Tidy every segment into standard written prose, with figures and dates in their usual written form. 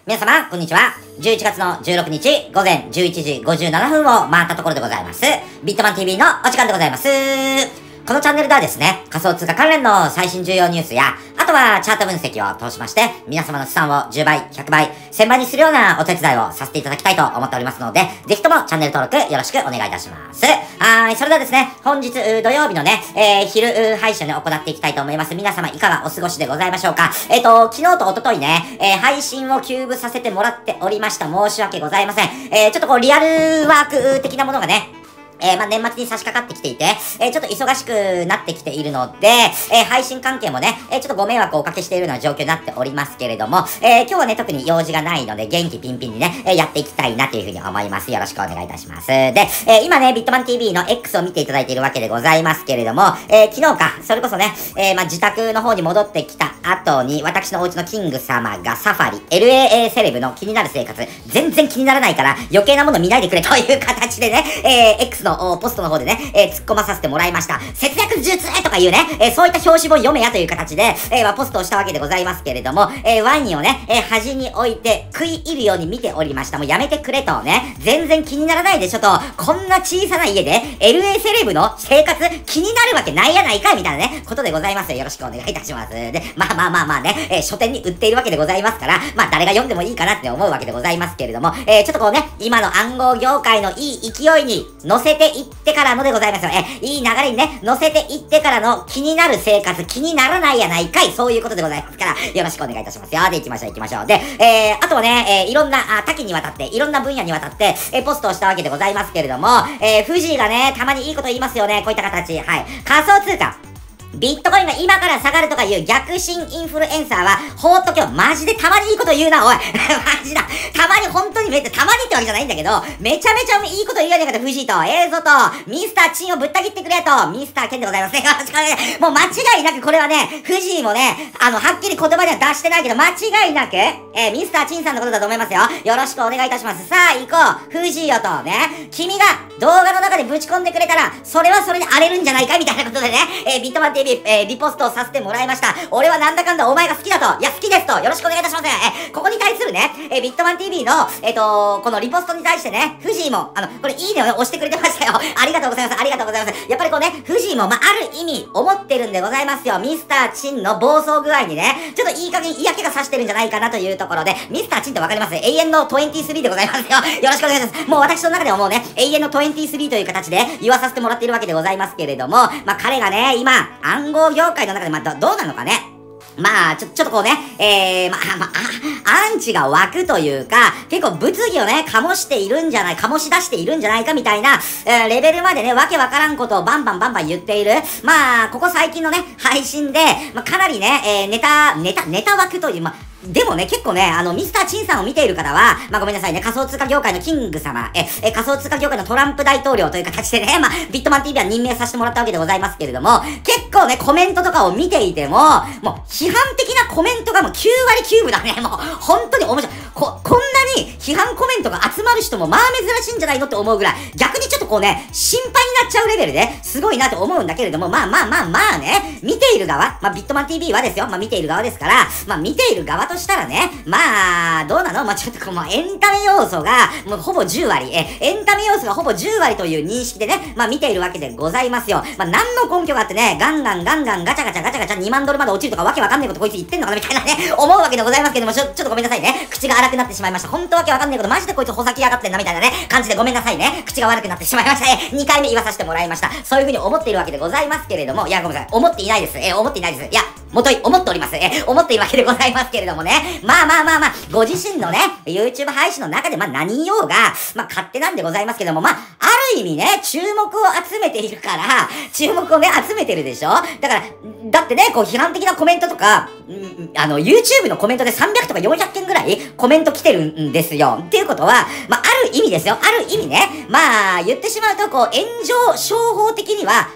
皆様、こんにちは。11月の16日、午前11時57分を回ったところでございます。ビットマン TV のお時間でございます。このチャンネルではですね、仮想通貨関連の最新重要ニュースや、あとはチャート分析を通しまして、皆様の資産を10倍、100倍、1000倍にするようなお手伝いをさせていただきたいと思っておりますので、ぜひともチャンネル登録よろしくお願いいたします。それではですね、本日土曜日のね、昼配信を行っていきたいと思います。皆様いかがお過ごしでございましょうか。昨日と一昨日ね、配信を休部させてもらっておりました。申し訳ございません。ちょっとこうリアルワーク的なものがね、年末に差し掛かってきていて、ちょっと忙しくなってきているので、配信関係もね、ちょっとご迷惑をおかけしているような状況になっておりますけれども、今日はね、特に用事がないので、元気ピンピンにね、やっていきたいなというふうに思います。よろしくお願いいたします。で、今ね、ビットマン TV の X を見ていただいているわけでございますけれども、昨日か、それこそね、自宅の方に戻ってきた後に、私のお家のキング様がサファリ、LA セレブの気になる生活、全然気にならないから、余計なもの見ないでくれという形でね、X のポストの方でね、突っ込まさせてもらいました。節約術とかいうね、そういった表紙本読めやという形で、ポストをしたわけでございますけれども、ワインをね、端に置いて食い入るように見ておりました。もうやめてくれとね、全然気にならないでしょと、こんな小さな家で LA セレブの生活気になるわけないやないかみたいなね、ことでございます。よろしくお願いいたします。で、まあね、書店に売っているわけでございますから、誰が読んでもいいかなって思うわけでございますけれども、ちょっとこうね、今の暗号業界のいい勢いに乗せていってからのでございますよ。いい流れにね、乗せていってからの気になる生活、気にならないやないかい、そういうことでございますから、よろしくお願いいたしますよ。で、行きましょう。で、あとはね、いろんな、多岐にわたって、いろんな分野にわたって、ポストをしたわけでございますけれども、富士がね、たまにいいこと言いますよね、こういった形。はい。仮想通貨。ビットコインが今から下がるとかいう逆進インフルエンサーは、ほーっと今日マジでたまにいいこと言うな、おい。マジだ。たまに本当にたまにってわけじゃないんだけど、めちゃめちゃいいこと言うやねんかと、藤井と、ぞと、ミスターチンをぶった切ってくれと、ミスターケンでございますね。よろしくお願いします。もう間違いなくこれはね、藤井もね、はっきり言葉では出してないけど、間違いなく、ミスターチンさんのことだと思いますよ。よろしくお願いいたします。さあ、行こう。藤井よと、ね。君が動画の中でぶち込んでくれたら、それはそれで荒れるんじゃないかみたいなことでね、ビットマン TV、リポストをさせてもらいました。俺はなんだかんだお前が好きだと。いや、好きですと。よろしくお願いいたします。ここに対するね、ビットマン TV の、このリポストに対してね、藤井も、これいいねをね、押してくれてましたよ。ありがとうございます。ありがとうございます。やっぱりこうね、藤井も、ある意味、思ってるんでございますよ。ミスターチンの暴走具合にね、ちょっといい加減嫌気がさしてるんじゃないかなというところで、ミスターチンってわかります？永遠の23でございますよ。よろしくお願いします。もう私の中ではもうね、永遠の23という形で言わさせてもらっているわけでございますけれども、彼がね、今、暗号業界の中で、どうなのかね。ちょっとこうね、アンチが湧くというか、結構物議をね、醸し出しているんじゃないかみたいな、レベルまでね、わけわからんことをバンバン言っている。ここ最近のね、配信で、かなりね、ネタ枠という、でもね、結構ね、ミスターチンさんを見ている方は、ごめんなさいね、仮想通貨業界のキング様、仮想通貨業界のトランプ大統領という形でね、ビットマン TV は任命させてもらったわけでございますけれども、結構ね、コメントとかを見ていても、もう、批判的なコメントがもう9割9分だね、もう、本当に面白い。こんなに批判コメントが集まる人も、珍しいんじゃないのって思うぐらい、逆にちょっとこうね、心配になっちゃうレベルで、すごいなと思うんだけれども、ね、見ている側、ビットマン TV はですよ、見ている側ですから、見ている側としたらね、どうなの？ちょっとこう、エンタメ要素が、もうほぼ10割、エンタメ要素がほぼ10割という認識でね、見ているわけでございますよ。何の根拠があってね、ガンガンガチャガチャ2万ドルまで落ちるとかわけわかんないことこいつ言ってんのかなみたいなね、思うわけでございますけども、ちょっとごめんなさいね。口が荒くなってしまいました。ほんとわけわかんないこと、マジでこいつほざきやがってんなみたいなね、感じでごめんなさいね。口が悪くなってしまいましたね。2回目言わさせてもらいました。そういう風に思っているわけでございますけれども、いや、ごめんなさい。思っていないです。思っていないです。いや、思っております。思っているわけでございますけれどもね。ご自身のね、YouTube 配信の中で何言おうが、勝手なんでございますけども、ある意味ね、注目を集めているから、注目をね、集めてるでしょ？だから、だってね、こう批判的なコメントとか、YouTube のコメントで300とか400件ぐらいコメント来てるんですよ。っていうことは、ある意味ですよ。ある意味ね、言ってしまうと、こう、炎上商法的には、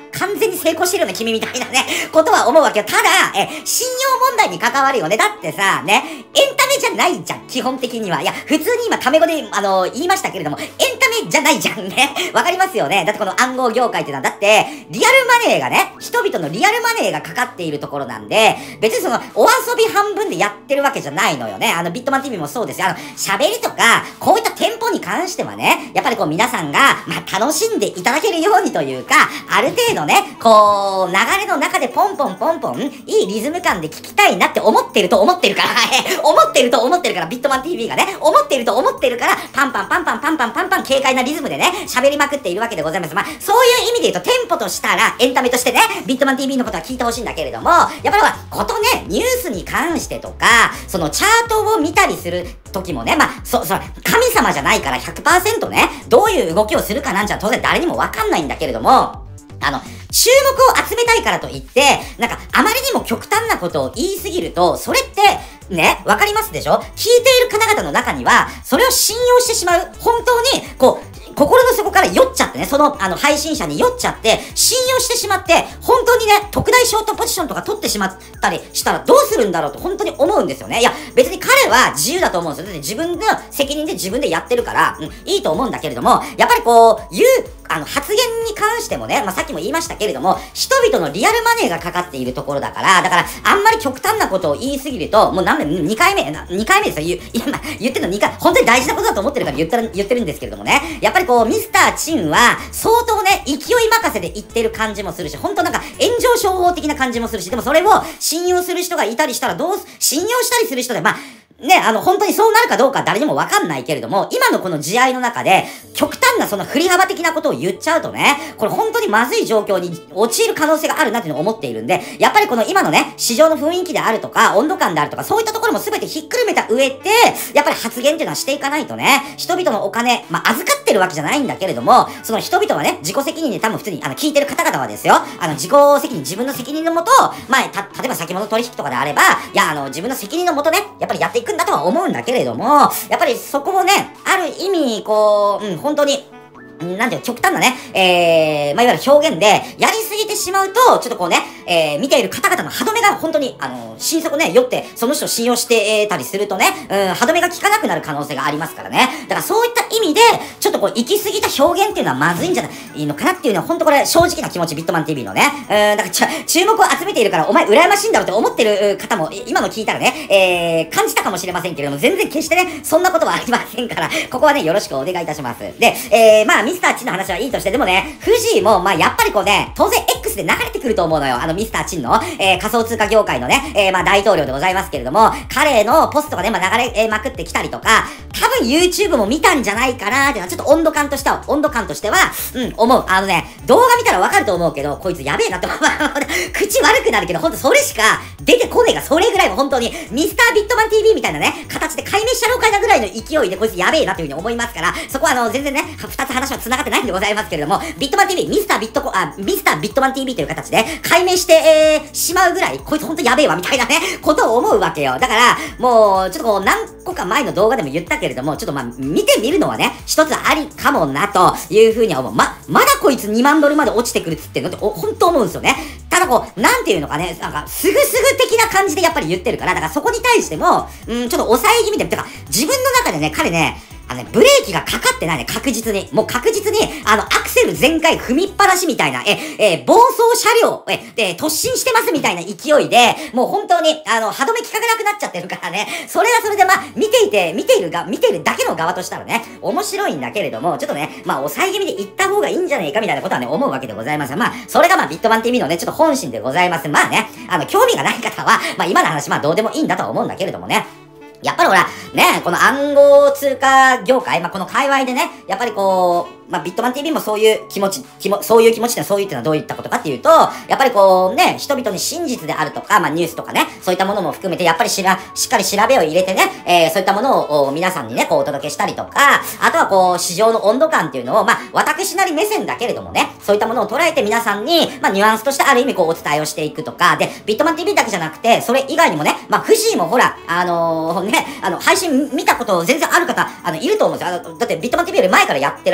完全に成功してるよね、君みたいなね、ことは思うわけよ。ただ、信用問題に関わるよね。だってさ、ね、エンタメじゃないじゃん、基本的には。いや、普通に今、タメ語で、言いましたけれども、エンタメじゃないじゃんね。わかりますよね。だってこの暗号業界っていうのは、だって、リアルマネーがね、人々のリアルマネーがかかっているところなんで、別にその、お遊び半分でやってるわけじゃないのよね。ビットマン TV もそうですよ。喋りとか、こういった店舗に関してはね、やっぱりこう皆さんが、楽しんでいただけるようにというか、ある程度ね、こう、流れの中でポンポンポンポン、いいリズム感で聞きたいなって思ってるから、思ってるから、ビットマン TV がね、思ってるから、パンパンパンパンパンパンパンパン、軽快なリズムでね、喋りまくっているわけでございます。そういう意味で言うと、店舗としたら、エンタメとしてね、ビットマン TV のことは聞いてほしいんだけれども、やっぱりことね、ニュースに関してとか、そのチャートを見たりする時もね、神様じゃないから100% ね、どういう動きをするかなんじゃ当然誰にもわかんないんだけれども、注目を集めたいからといって、あまりにも極端なことを言いすぎると、それって、ね、わかりますでしょ？聞いている方々の中には、それを信用してしまう、本当に、心の底から酔っちゃってね、その、配信者に酔っちゃって、信用してしまって、本当にね、特大ショートポジションとか取ってしまったりしたらどうするんだろうと本当に思うんですよね。いや、別に彼は自由だと思うんですよ。だって自分の責任で自分でやってるから、いいと思うんだけれども、やっぱり発言に関してもね、さっきも言いましたけれども、人々のリアルマネーがかかっているところだから、あんまり極端なことを言いすぎると、もう2回目ですよ。言ってるの2回、本当に大事なことだと思ってるから言ってるんですけれどもね、やっぱりミスターチンは、相当ね、勢い任せで言ってる感じもするし、本当炎上商法的な感じもするし、でもそれを信用する人がいたりしたら信用したりする人で、ね、本当にそうなるかどうか誰にもわかんないけれども、今のこの時代の中で、極端なその振り幅的なことを言っちゃうとね、これ本当にまずい状況に陥る可能性があるなっていうのを思っているんで、やっぱり今のね、市場の雰囲気であるとか、温度感であるとか、そういったところも全てひっくるめた上で、やっぱり発言っていうのはしていかないとね、人々のお金、預かってるわけじゃないんだけれども、その人々はね、自己責任で多分普通に、聞いてる方々はですよ、自己責任、自分の責任のもと、例えば先物取引とかであれば、いや、自分の責任のもとね、やっぱりやっていくんだとは思うんだけれども、やっぱりそこをね、ある意味、本当に、なんていう極端なね、いわゆる表現で、やりすぎてしまうと、ちょっと見ている方々の歯止めが本当に、心底ね、酔って、その人を信用してたりするとね、歯止めが効かなくなる可能性がありますからね。だからそういった意味で、ちょっと行き過ぎた表現っていうのはまずいんじゃないのかなっていうのは、本当これ正直な気持ち、ビットマン TV のね。だから注目を集めているから、お前羨ましいんだろうって思ってる方も、今の聞いたらね、感じたかもしれませんけれども、全然決してね、そんなことはありませんから、ここはね、よろしくお願いいたします。で、ミスターチンの話はいいとして、でもね、富士も、やっぱり当然 X で流れてくると思うのよ。ミスターチンの、仮想通貨業界のね、大統領でございますけれども、彼のポストがね、流れ、まくってきたりとか、多分 YouTube も見たんじゃないかなーっていうのは、ちょっと温度感としては、思う。動画見たらわかると思うけど、こいつやべえなって、口悪くなるけど、ほんとそれしか出てこねえが、それぐらいも本当に、ミスタービットマン TV みたいなね、形で解明しちゃろうかいなぐらいの勢いで、こいつやべえなというふうに思いますから、そこは全然ね、二つ話は繋がってないんでございますけれども、ビットマン TV、ミスタービットマン TV という形で解明して、しまうぐらい、こいつほんとやべえわ、みたいなね、ことを思うわけよ。だから、もう、ちょっと何個か前の動画でも言ったけれども、ちょっと見てみるのはね、一つありかもな、というふうには思う。まだこいつ2万ドルまで落ちてくるっつってんのって、ほんと思うんですよね。ただなんていうのかね、すぐ的な感じでやっぱり言ってるから、だからそこに対しても、ちょっと抑え気味で、てか、自分の中でね、彼ね、ブレーキがかかってないね、確実に。もう確実に、アクセル全開踏みっぱなしみたいな、暴走車両、突進してますみたいな勢いで、もう本当に、歯止め効かなくなっちゃってるからね、それはそれで見ているだけの側としたらね、面白いんだけれども、ちょっとね、抑え気味で行った方がいいんじゃねえかみたいなことはね、思うわけでございます。それがビットマン TV のね、ちょっと本心でございます。興味がない方は、今の話、どうでもいいんだとは思うんだけれどもね。やっぱりほら、ね、この暗号通貨業界、この界隈でね、やっぱりビットマン TV もそういう気持ちそういうっていうのはどういったことかっていうと、やっぱり人々に真実であるとか、ニュースとかね、そういったものも含めて、やっぱりしっかり調べを入れてね、そういったものを皆さんにね、お届けしたりとか、あとは市場の温度感っていうのを、私なり目線だけれどもね、そういったものを捉えて皆さんに、ニュアンスとしてある意味お伝えをしていくとか、で、ビットマン TV だけじゃなくて、それ以外にもね、富士もほら、配信見たこと全然ある方、いると思うんですよ。だってビットマン TV より前からやってらっしゃいますか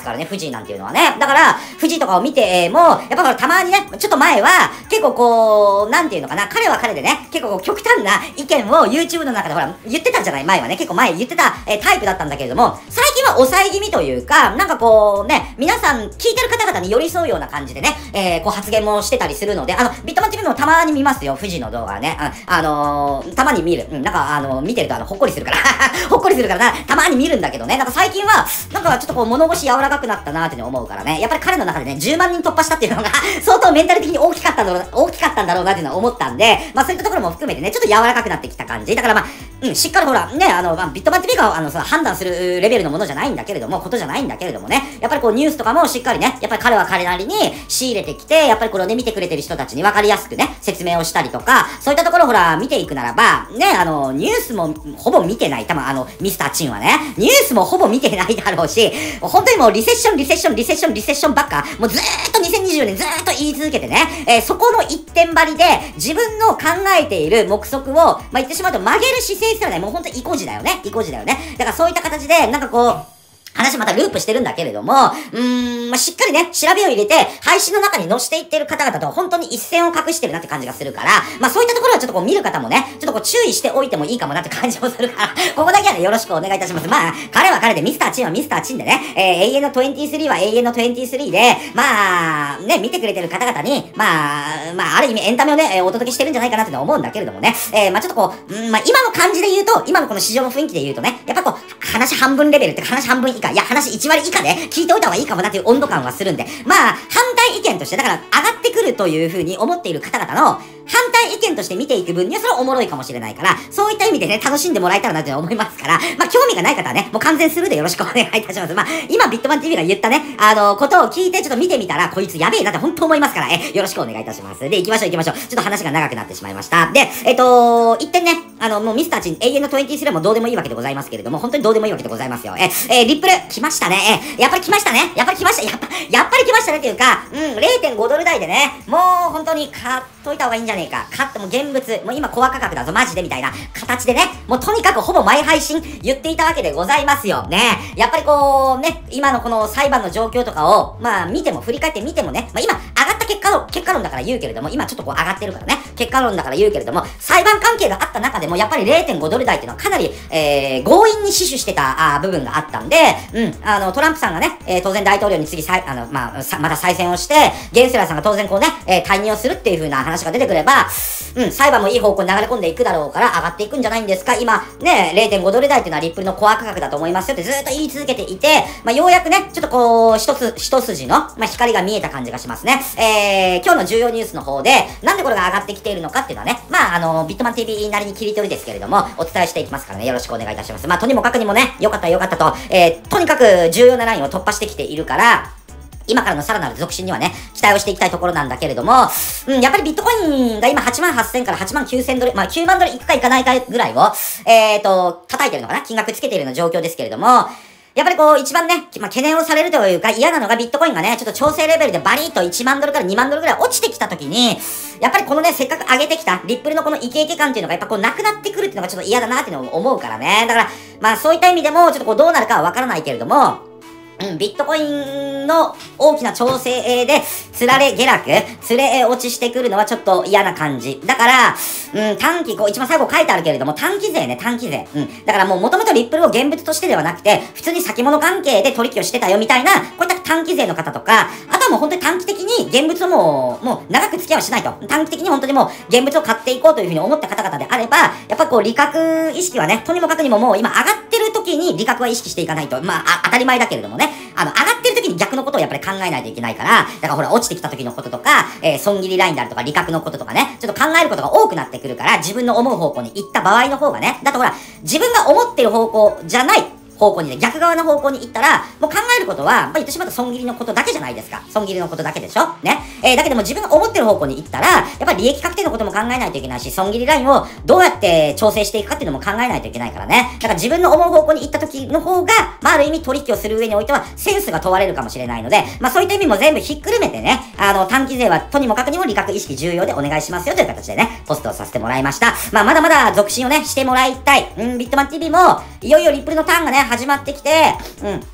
からね、富士なんていうのはね。だから、富士とかを見ても、やっぱほら、たまにね、ちょっと前は、結構こう、なんていうのかな、彼は彼でね、結構こう極端な意見を YouTube の中でほら、言ってたんじゃない前はね、結構前言ってた、タイプだったんだけれども、最近は抑え気味というか、なんかこうね、皆さん、聞いてる方々に寄り添うような感じでね、こう発言もしてたりするので、ビットマン TV もたまに見ますよ、富士の動画ね。たまに見る。なんか見てるとほっこりするから、ほっこりするからな、たまに見るんだけどね、なんか最近は、なんかちょっとこう物腰柔らかくなったなーって思うからね、やっぱり彼の中でね、10万人突破したっていうのが、相当メンタル的に大きかったんだろうなっていうのは思ったんで、まあそういったところも含めてね、ちょっと柔らかくなってきた感じ。だからまあ、しっかりほら、ね、ビットマン TV が判断するレベルのものじゃないんだけれども、ことじゃないんだけれどもね、やっぱりこうニュースとかもしっかりね、やっぱり彼は彼なりに仕入れてきて、やっぱりこれをね、見てくれてる人たちに分かりやすくね、説明をしたりとか、そういったところほら、見ていくならば、ね、ニュースもほぼ見てない、多分ミスターチンはね、ニュースもほぼ見てないだろうし、本当にもうリセッションばっか、もうずーっと2020年ずーっと言い続けてね、そこの一点張りで、自分の考えている目測を、まあ、言ってしまうと曲げる姿勢すらね、もう本当に意固地だよね。だからそういった形で、なんかこう、話またループしてるんだけれども、まあ、しっかりね、調べを入れて、配信の中に載せていってる方々と本当に一線を画してるなって感じがするから、まあそういったところはちょっとこう見る方もね、ちょっとこう注意しておいてもいいかもなって感じもするから、ここだけはね、よろしくお願いいたします。まあ、彼は彼でミスターチンはミスターチンでね、永遠の23は永遠の23で、まあ、ね、見てくれてる方々に、まあ、ある意味エンタメをね、お届けしてるんじゃないかなって思うんだけれどもね、まあちょっとこう、まあ今の感じで言うと、今のこの市場の雰囲気で言うとね、やっぱこう、話半分レベルって話半分以下、いや話1割以下で聞いておいた方がいいかもなっていう温度感はするんで、まあ、反対意見として、だから上がってくるという風に思っている方々の、反対意見として見ていく分にはそれはおもろいかもしれないから、そういった意味でね、楽しんでもらえたらなって思いますから、まあ、興味がない方はね、もう完全スルーでよろしくお願いいたします。まあ、今ビットマン TV が言ったね、ことを聞いてちょっと見てみたら、こいつやべえなって本当思いますから、よろしくお願いいたします。で、行きましょう。ちょっと話が長くなってしまいました。で、一点ね、もうミスターチン、永遠の23もどうでもいいわけでございますけれども、本当にどうでもいいわけでございますよ。リップル、来ましたね。やっぱり来ましたね。やっぱり来ましたねっていうか、0.5 ドル台でね、もう本当に買っといた方がいいんじゃねえか。買っても現物、もう今コア価格だぞ、マジでみたいな形でね、もうとにかくほぼ毎配信言っていたわけでございますよ。ね。やっぱりこう、ね、今のこの裁判の状況とかを、まあ見ても、振り返ってみてもね、まあ今、上がった結果論だから言うけれども、今ちょっとこう上がってるからね、結果論だから言うけれども、裁判関係があった中でも、やっぱり 0.5 ドル台っていうのはかなり、強引に死守してた部分があったんで、トランプさんがね、当然大統領に次また再選をして、ゲンセラーさんが当然こうね、退任をするっていう風な話が出てくれば、裁判もいい方向に流れ込んでいくだろうから上がっていくんじゃないんですか。今、ね、0.5 ドル台っていうのはリップルのコア価格だと思いますよってずっと言い続けていて、まあ、ようやくね、ちょっとこう、一筋の、まあ、光が見えた感じがしますね。今日の重要ニュースの方で、なんでこれが上がってきているのかっていうのはね、まあ、ビットマン TV なりに切り取りですけれども、お伝えしていきますからね、よろしくお願いいたします。まあ、とにもかくにもね、よかったと、とにかく重要なラインを突破してきているから、今からのさらなる続進にはね、期待をしていきたいところなんだけれども、やっぱりビットコインが今88,000から89,000ドル、まあ9万ドルいくかいかないかぐらいを、叩いてるのかな、金額つけているような状況ですけれども、やっぱりこう一番ね、まあ、懸念をされるというか嫌なのがビットコインがね、ちょっと調整レベルでバリッと1万ドルから2万ドルぐらい落ちてきた時に、やっぱりこのね、せっかく上げてきたリップルのこのイケイケ感っていうのがやっぱこうなくなってくるっていうのがちょっと嫌だなっていうのを思うからね。だから、まあそういった意味でもちょっとこうどうなるかはわからないけれども、ビットコインの大きな調整で、つられ下落、つれ落ちしてくるのはちょっと嫌な感じ。だから、短期、こう一番最後書いてあるけれども、短期税ね、短期税。だからもう元々リップルを現物としてではなくて、普通に先物関係で取引をしてたよみたいな、こういった短期税の方とか、あとはもう本当に短期的に現物をもう長く付き合いはしないと。短期的に本当にもう現物を買っていこうというふうに思った方々であれば、やっぱこう利確意識はね、とにもかくにももう今上がってる時に利確は意識していかないと。まあ、当たり前だけれどもね。上がってる時に逆のことをやっぱり考えないといけないから、だからほら落ちてきた時のこととか、損切りラインであるとか利確のこととかね、ちょっと考えることが多くなってくるから、自分の思う方向に行った場合の方がね、だとほら、自分が思ってる方向じゃない方向にね、逆側の方向に行ったら、もう考えることは、まあ、言ってしまうと損切りのことだけじゃないですか。損切りのことだけでしょね。だけども自分が思ってる方向に行ったら、やっぱり利益確定のことも考えないといけないし、損切りラインをどうやって調整していくかっていうのも考えないといけないからね。だから自分の思う方向に行った時の方が、まあ、ある意味取引をする上においては、センスが問われるかもしれないので、まあ、そういった意味も全部ひっくるめてね、短期税はとにもかくにも利確意識重要でお願いしますよという形でね、ポストをさせてもらいました。まあ、まだまだ続進をね、してもらいたい。ビットマン TV も、いよいよリップルのターンがね、始まってきて、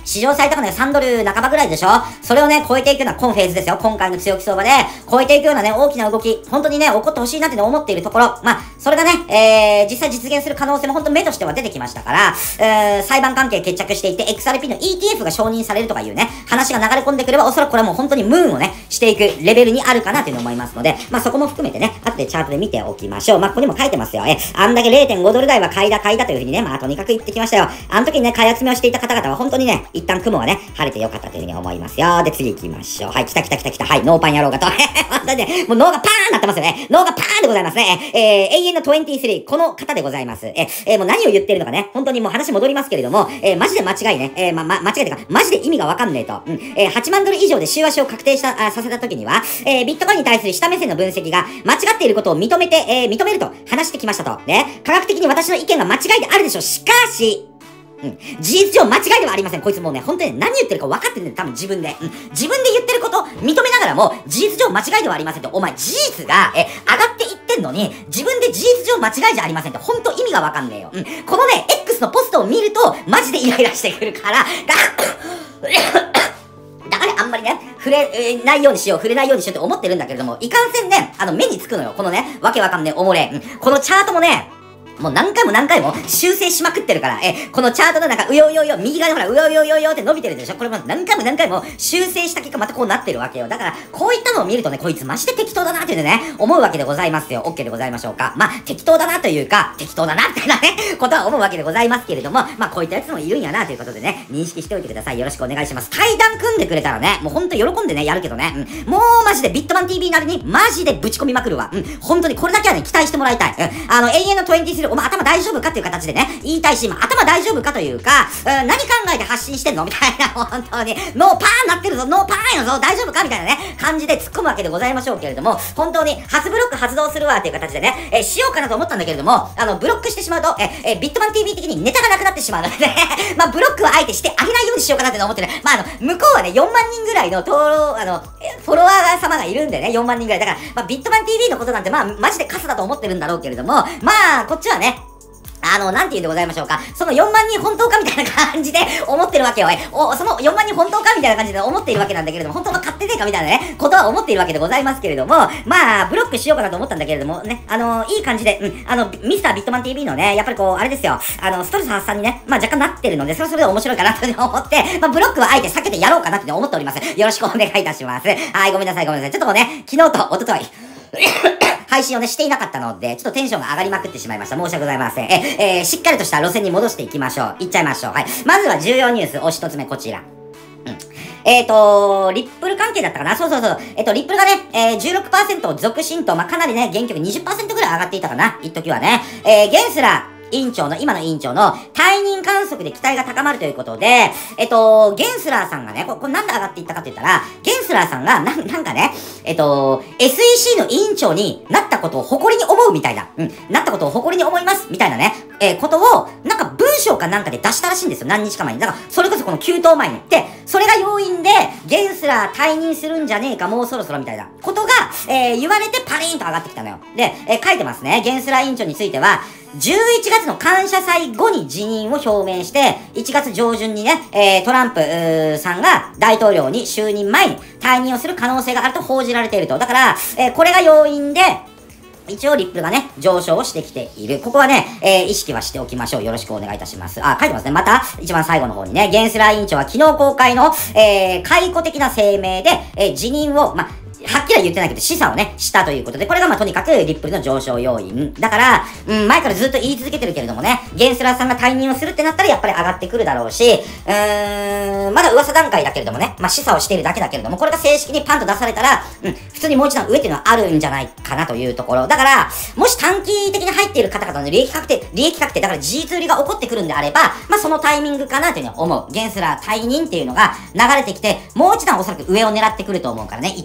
史上最高値が3ドル半ばぐらいでしょ。それをね、超えていくような今フェーズですよ。今回の強気相場で、超えていくようなね、大きな動き、本当にね、起こってほしいなって思っているところ、まあ、それがね、実際実現する可能性も本当目としては出てきましたから、裁判関係決着していて、XRP の ETF が承認されるとかいうね、話が流れ込んでくれば、おそらくこれはもう本当にムーンをね、していくレベルにあるかなというのを思いますので、まあ、そこも含めてね、後でチャートで見ておきましょう。まあ、ここにも書いてますよ。あんだけ 0.5 ドル台は買いだというふうにね、まあ、とにかく言ってきましたよ。あの時にね、買い集めをしていた方々は本当にね、一旦雲がね、晴れてよかったというふうに思いますよ。で、次行きましょう。はい、来た。はい、ノーパンやろうかと。本当にね、もう脳がパーンなってますよね。脳がパーンでございますね。永遠の23、この方でございます。もう何を言ってるのかね、本当にもう話戻りますけれども、マジで間違いね、間違いというか、マジで意味がわかんねえと。8万ドル以上で週足を確定させた時には、ビットコインに対する下目線の分析が間違っていることを認めると話してきましたと。ね、科学的に私の意見が間違いであるでしょう。しかし、事実上間違いではありません。こいつもうね、本当に何言ってるか分かってるんだよ、多分自分で。自分で言ってることを認めながらも、事実上間違いではありませんって、お前事実が、上がっていってんのに、自分で事実上間違いじゃありませんって、本当意味が分かんねえよ。このね、X のポストを見ると、マジでイライラしてくるから、だからあんまりね、触れないようにしようって思ってるんだけれども、いかんせんね、目につくのよ。このね、わけわかんねえおもれ。このチャートもね、もう何回も修正しまくってるから、このチャートのなんか、右側でほら、うよって伸びてるでしょ。これも何回も修正した結果またこうなってるわけよ。だから、こういったのを見るとね、こいつマジで適当だなっていうね、思うわけでございますよ。OK でございましょうか。まあ、適当だなというか、適当だなみたいなね、ことは思うわけでございますけれども、まあ、こういったやつもいるんやなということでね、認識しておいてください。よろしくお願いします。対談組んでくれたらね、もうほんと喜んでね、やるけどね、もうマジでビットマン TV なりに、マジでぶち込みまくるわ。本当にこれだけはね、期待してもらいたい。永遠の23、お前頭大丈夫かっていう形でね、言いたいし、頭大丈夫かというか、何考えて発信してんのみたいな、本当に、ノーパーンなってるぞ、ノーパーンやぞ、大丈夫かみたいなね、感じで突っ込むわけでございましょうけれども、本当に、初ブロック発動するわっていう形でね、しようかなと思ったんだけれども、ブロックしてしまうと、ビットマン TV 的にネタがなくなってしまうのでね、まあ、ブロックはあえてしてあげないようにしようかなって思ってね、まあ、向こうはね、4万人ぐらいのフォロワー様がいるんでね、4万人ぐらい。だから、まあ、ビットマン TV のことなんて、まあ、マジでカスだと思ってるんだろうけれども、まあ、こっちはね、なんて言うんでございましょうか。その4万人本当かみたいな感じで思ってるわけよ。その4万人本当かみたいな感じで思っているわけなんだけれども、本当は買ってねえかみたいなね、ことは思っているわけでございますけれども、まあ、ブロックしようかなと思ったんだけれども、ね、いい感じで、ミスタービットマン TV のね、やっぱりこう、あれですよ、ストレス発散にね、まあ若干なってるので、それで面白いかなと思って、まあブロックはあえて避けてやろうかなって思っております。よろしくお願いいたします。はい、ごめんなさい。ちょっとね、昨日と一昨日配信をね、していなかったので、ちょっとテンションが上がりまくってしまいました。申し訳ございません。しっかりとした路線に戻していきましょう。いっちゃいましょう。はい。まずは重要ニュース、一つ目こちら。リップル関係だったかな。そう。リップルがね、16% 続伸と、まあ、かなりね、原曲 20% ぐらい上がっていたかな。一時はね。ゲンスラー、今の委員長の退任観測で期待が高まるということで、ゲンスラーさんがね、これなんで上がっていったかって言ったら、ゲンスラーさんが、なんかね、SEC の委員長になったことを誇りに思うみたいな、なったことを誇りに思います、みたいなね、ことを、なんか文章かなんかで出したらしいんですよ、何日か前に。だから、それこそこの急騰前に。で、それが要因で、ゲンスラー退任するんじゃねえか、もうそろそろみたいなことが、言われてパリーンと上がってきたのよ。で、書いてますね。ゲンスラー委員長については、11月の感謝祭後に辞任を表明して、1月上旬にね、トランプさんが大統領に就任前に退任をする可能性があると報じられていると。だから、これが要因で、一応リップルがね、上昇をしてきている。ここはね、意識はしておきましょう。よろしくお願いいたします。書いてますね。また、一番最後の方にね、ゲンスラー委員長は昨日公開の、解雇的な声明で、辞任を、はっきりは言ってないけど、示唆をね、したということで、これがとにかくリップルの上昇要因。だから、前からずっと言い続けてるけれどもね、ゲンスラーさんが退任をするってなったらやっぱり上がってくるだろうし、まだ噂段階だけれどもね、示唆をしているだけだけれども、これが正式にパンと出されたら、普通にもう一段上っていうのはあるんじゃないかなというところ。だから、もし短期的に入っている方々の利益確定、だから事実売りが起こってくるんであれば、そのタイミングかなというふうに思う。ゲンスラー退任っていうのが流れてきて、もう一段おそらく上を狙ってくると思うからね、1ドルとか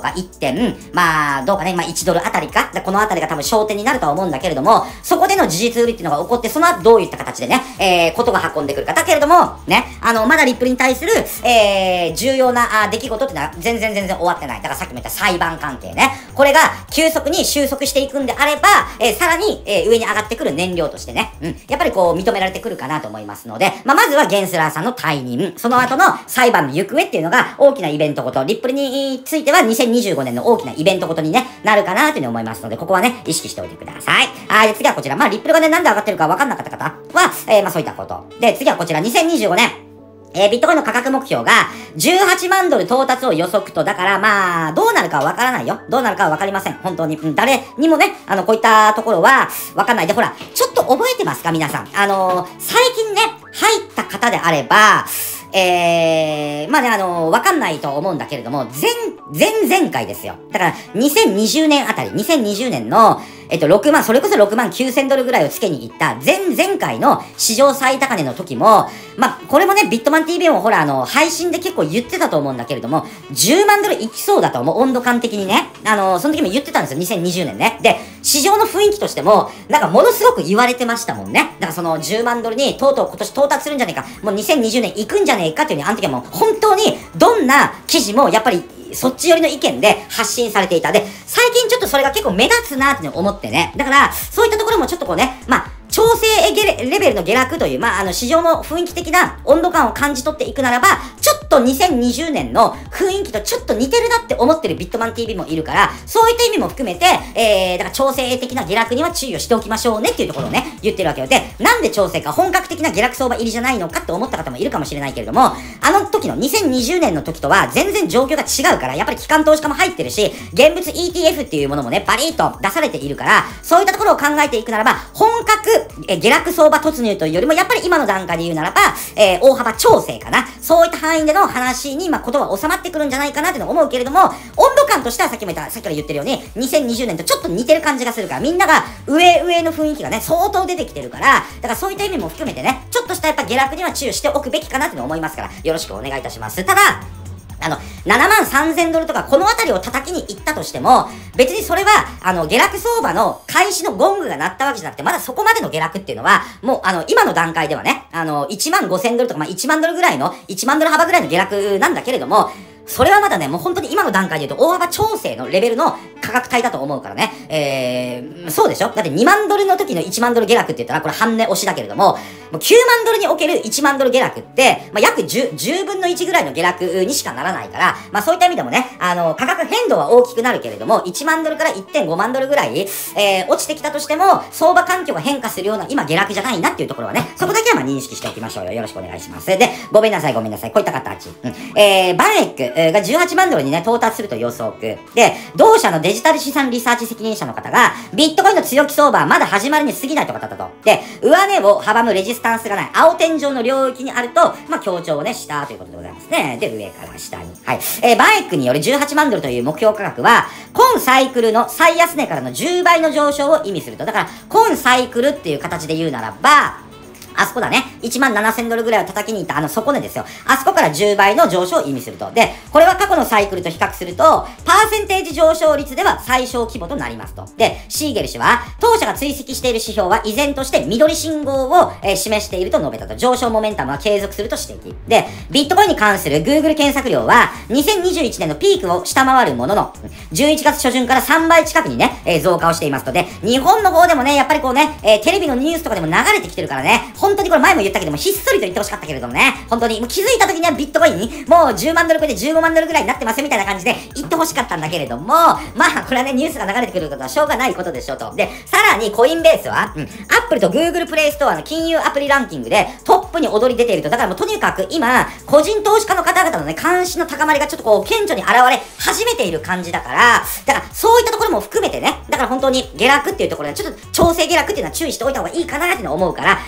1点、まあ、どうかね、まあ1ドルあたりか、このあたりが多分焦点になるとは思うんだけれども、そこでの事実売りっていうのが起こって、その後どういった形でね、ことが運んでくるか。だけれども、ね、まだリップルに対する、重要な出来事っていうのは全然終わってない。だからさっきも言った裁判関係ね。これが急速に収束していくんであれば、さらに、上に上がってくる燃料としてね、やっぱりこう認められてくるかなと思いますので、まずはゲンスラーさんの退任、その後の裁判の行方っていうのが大きなイベントごと、リップルについては2025年の大きなイベントごとにね、なるかなというふうに思いますので、ここはね、意識しておいてください。で、次はこちら。まあ、リップルがね、なんで上がってるか分かんなかった方は、まあそういったこと。で、次はこちら、2025年。ビットコインの価格目標が18万ドル到達を予測と、だからまあ、どうなるかはわからないよ。どうなるかはわかりません。本当に。誰にもね、こういったところはわかんない。で、ほら、ちょっと覚えてますか皆さん。最近ね、入った方であれば、まあね、わかんないと思うんだけれども、前回ですよ。だから、2020年あたり、2020年の、6万、それこそ6万9000ドルぐらいをつけに行った、前回の史上最高値の時も、まあ、これもね、ビットマン TV もほら、配信で結構言ってたと思うんだけれども、10万ドルいきそうだと思う、温度感的にね。その時も言ってたんですよ、2020年ね。で、市場の雰囲気としても、なんかものすごく言われてましたもんね。だからその10万ドルに、とうとう今年到達するんじゃねえか、もう2020年行くんじゃねえかっていうね、あの時はもう本当に、どんな記事もやっぱり、そっち寄りの意見で発信されていた。で、最近ちょっとそれが結構目立つなって思ってね。だから、そういったところもちょっとこうね、まあ、調整レベルの下落という、まあ、市場の雰囲気的な温度感を感じ取っていくならば、ちょっと2020年の雰囲気とちょっと似てるなって思ってるビットマン TV もいるから、そういった意味も含めて、だから調整的な下落には注意をしておきましょうねっていうところをね、言ってるわけよ。で、なんで調整か、本格的な下落相場入りじゃないのかって思った方もいるかもしれないけれども、あの時の2020年の時とは全然状況が違うから、やっぱり機関投資家も入ってるし、現物 ETF っていうものもね、バリッと出されているから、そういったところを考えていくならば、本格下落相場突入というよりも、やっぱり今の段階で言うならば、大幅調整かな。そういった範囲での話に、まあ、ことは収まってくるんじゃないかなっての思うけれども、温度感としてはさっきから言ってるように、2020年とちょっと似てる感じがするから、みんなが上の雰囲気がね、相当出てきてるから、だからそういった意味も含めてね、ちょっとしたやっぱ下落には注意しておくべきかなっての思いますから、よろしくお願いいたします。ただ、7万3000ドルとかこのあたりを叩きに行ったとしても、別にそれは、下落相場の開始のゴングが鳴ったわけじゃなくて、まだそこまでの下落っていうのは、もう、今の段階ではね、1万5000ドルとか、まあ、1万ドルぐらいの、1万ドル幅ぐらいの下落なんだけれども、それはまだね、もう本当に今の段階で言うと大幅調整のレベルの価格帯だと思うからね。そうでしょ？だって2万ドルの時の1万ドル下落って言ったらこれ半値押しだけれども、もう9万ドルにおける1万ドル下落って、まあ、約 10分の1ぐらいの下落にしかならないから、まあそういった意味でもね、価格変動は大きくなるけれども、1万ドルから 1.5 万ドルぐらい、落ちてきたとしても、相場環境が変化するような今下落じゃないなっていうところはね、そこだけはまあ認識しておきましょうよ。よろしくお願いします。で、ごめんなさい。こういった形。バンエックが18万ドルにね、到達すると予測。で、同社のデジタル資産リサーチ責任者の方が、ビットコインの強気相場はまだ始まりに過ぎないと語ったと。で、上値を阻むレジスタンスがない、青天井の領域にあると、まあ、強調をね、したということでございますね。で、上から下に。はい。バンエックによる18万ドルという目標価格は、今サイクルの最安値からの10倍の上昇を意味すると。だから、今サイクルっていう形で言うならば、あそこだね。1万7000ドルぐらいを叩きに行った底値ですよ。あそこから10倍の上昇を意味すると。で、これは過去のサイクルと比較すると、パーセンテージ上昇率では最小規模となりますと。で、シーゲル氏は、当社が追跡している指標は依然として緑信号を、示していると述べたと。上昇モメンタムは継続すると指摘。で、ビットコインに関する Google 検索量は、2021年のピークを下回るものの、11月初旬から3倍近くにね、増加をしていますと。で、日本の方でもね、やっぱりこうね、テレビのニュースとかでも流れてきてるからね、本当にこれ前も言ったけども、ひっそりと言ってほしかったけれどもね、本当に、もう気づいた時にはビットコインに、もう10万ドル超えて15万ドルぐらいになってますみたいな感じで言ってほしかったんだけれども、まあ、これはね、ニュースが流れてくることはしょうがないことでしょうと。で、さらにコインベースは、Apple と Google プレイストアの金融アプリランキングでトップに躍り出ていると。だからもうとにかく今、個人投資家の方々のね、関心の高まりがちょっとこう、顕著に現れ始めている感じだから、そういったところも含めてね、だから本当に下落っていうところで、ちょっと調整下落っていうのは注意しておいた方がいいかなっていうのを思うから、そこだけはね、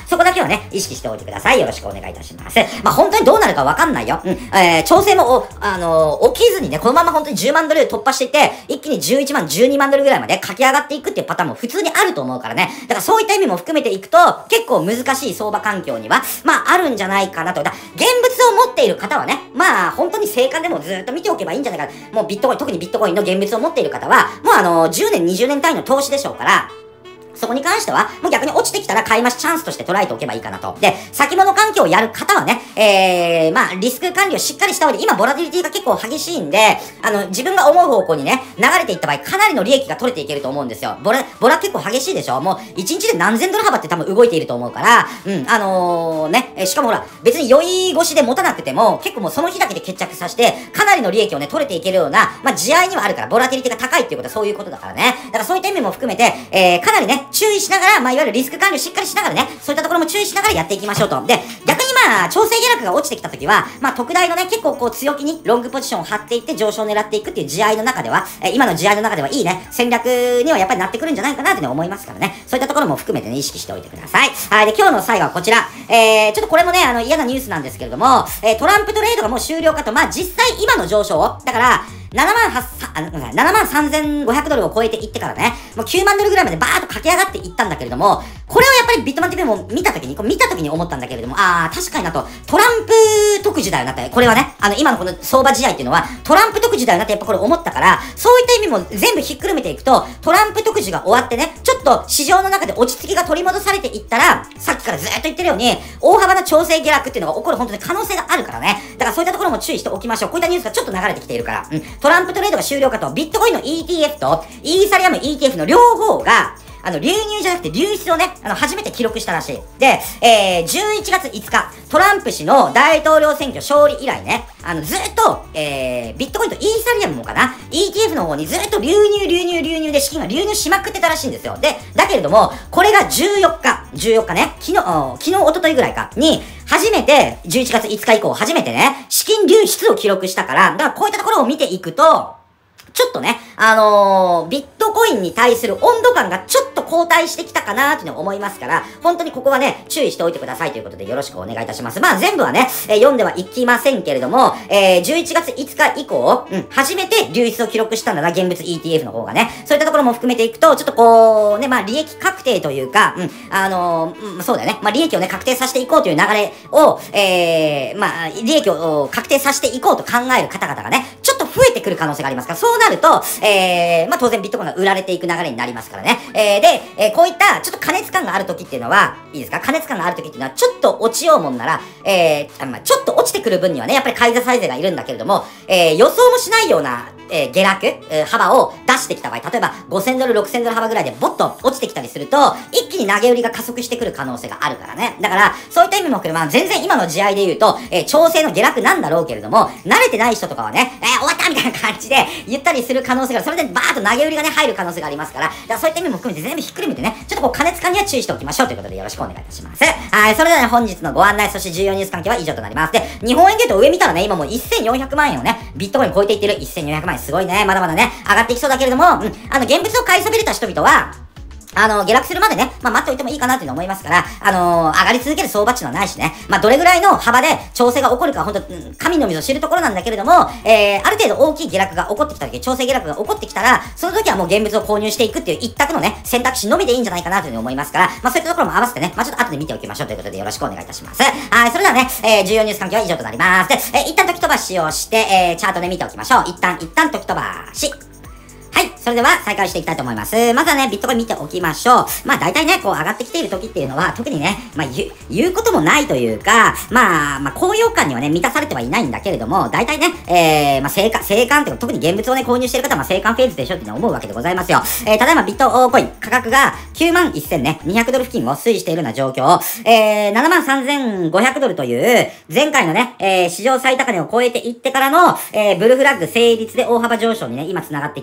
ね、意識しておいてください。よろしくお願いいたします。まあ、本当にどうなるかわかんないよ。調整も起きずにね、このまま本当に10万ドル突破していって、一気に11万、12万ドルぐらいまで駆け上がっていくっていうパターンも普通にあると思うからね。だからそういった意味も含めていくと、結構難しい相場環境には、まあ、あるんじゃないかなと。現物を持っている方はね、まあ、本当に静観でもずっと見ておけばいいんじゃないかな。もうビットコイン、特にビットコインの現物を持っている方は、もう10年、20年単位の投資でしょうから、そこに関しては、もう逆に落ちてきたら買い増しチャンスとして捉えておけばいいかなと。で、先物環境をやる方はね、まあ、リスク管理をしっかりした上で、今、ボラティリティが結構激しいんで、自分が思う方向にね、流れていった場合、かなりの利益が取れていけると思うんですよ。ボラ結構激しいでしょ？もう、1日で何千ドル幅って多分動いていると思うから、しかもほら、別に酔い越しで持たなくても、結構もうその日だけで決着させて、かなりの利益をね、取れていけるような、まあ、地合いにはあるから、ボラティリティが高いっていうことはそういうことだからね。だからそういった意味も含めて、かなりね、注意しながら、まあ、いわゆるリスク管理をしっかりしながらね、そういったところも注意しながらやっていきましょうと。で、逆にまあ、調整下落が落ちてきた時は、まあ、特大のね、結構こう強気にロングポジションを張っていって上昇を狙っていくっていう地合いの中では、今の地合いの中ではいいね、戦略にはやっぱりなってくるんじゃないかなって思いますからね。そういったところも含めてね、意識しておいてください。はい。で、今日の最後はこちら。ちょっとこれもね、嫌なニュースなんですけれども、トランプトレードがもう終了かと、まあ、実際今の上昇を、だから、7万3500ドルを超えていってからね、もう9万ドルぐらいまでバーッと駆け上がっていったんだけれども、これをやっぱりビットマン TV も見た時に思ったんだけれども、確かになと、トランプ特需だよなって、これはね、今のこの相場試合っていうのは、トランプ特需だよなってやっぱこれ思ったから、そういった意味も全部ひっくるめていくと、トランプ特需が終わってね、ちょっと市場の中で落ち着きが取り戻されていったら、さっきからずっと言ってるように、大幅な調整下落っていうのが起こる本当に可能性があるからね。だからそういったところも注意しておきましょう。こういったニュースがちょっと流れてきているから、トランプトレードが終了かと、ビットコインの ETF と、イーサリアム ETF の両方が、流入じゃなくて流出をね、初めて記録したらしい。で、11月5日、トランプ氏の大統領選挙勝利以来ね、ずっと、ビットコインとイーサリアムもかな、ETF の方にずっと流入で資金が流入しまくってたらしいんですよ。で、だけれども、これが14日ね、昨日、一昨日ぐらいか、に、初めて、11月5日以降、初めてね、資金流出を記録したから、だからこういったところを見ていくと、ちょっとね、ビットコインに対する温度感がちょっと後退してきたかなーっていうのを思いますから、本当にここはね、注意しておいてくださいということでよろしくお願いいたします。まあ全部はね、読んではいきませんけれども、11月5日以降、初めて流出を記録したんだな、現物 ETF の方がね。そういったところも含めていくと、ちょっとこう、ね、まあ利益確定というか、そうだよね。まあ利益をね、確定させていこうという流れを、まあ利益を確定させていこうと考える方々がね、ちょっと増えてくる可能性がありますから、そうなると、まあ当然ビットコインが売られていく流れになりますからね。で、こういったちょっと過熱感がある時っていうのは、いいですか？過熱感がある時っていうのは、ちょっと落ちようもんなら、まあちょっと落ちてくる分にはね、やっぱり買い支え勢がいるんだけれども、予想もしないような、下落、幅を出してきた場合、例えば5000ドル、6000ドル幅ぐらいでボッと落ちてきたりすると、一気に投げ売りが加速してくる可能性があるからね。だから、そういった意味も含め、まあ全然今の試合で言うと、調整の下落なんだろうけれども、慣れてない人とかはね、終わったみたいな感じで言ったりする可能性がある。それでバーッと投げ売りがね、入る可能性がありますから、だからそういった意味も含めて全部ひっくるめてね、ちょっとこう過熱感には注意しておきましょうということでよろしくお願いいたします。はい、それではね、本日のご案内、そして重要ニュース関係は以上となります。で、日本円で言うと上見たらね、今もう1400万円をね、ビットコイン超えていってる1400万円すごいね、まだまだね、上がっていきそうだけれども、現物を買いそびれた人々は、下落するまでね、まあ、待っておいてもいいかなっていうの思いますから、上がり続ける相場っていうのはないしね、まあ、どれぐらいの幅で調整が起こるか、ほんと、神の水を知るところなんだけれども、ある程度大きい下落が起こってきた時、調整下落が起こってきたら、その時はもう現物を購入していくっていう一択のね、選択肢のみでいいんじゃないかなというふうに思いますから、まあ、そういったところも合わせてね、まあ、ちょっと後で見ておきましょうということでよろしくお願いいたします。はい、それではね、重要ニュース関係は以上となります。で、一旦時飛ばしをして、チャートで見ておきましょう。一旦時飛ばし。はい。それでは再開していきたいと思います。まずはね、ビットコイン見ておきましょう。まあ大体ね、こう上がってきている時っていうのは、特にね、まあ言うこともないというか、まあ高揚感にはね、満たされてはいないんだけれども、大体ね、まあ静観っていうか、特に現物をね、購入している方は、まあ静観フェーズでしょって思うわけでございますよ。ただいまビットコイン価格が91,200ドル付近を推移しているような状況、73,500ドルという、前回のね、史上最高値を超えていってからの、ブルフラッグ成立で大幅上昇にね、今繋がってきているような状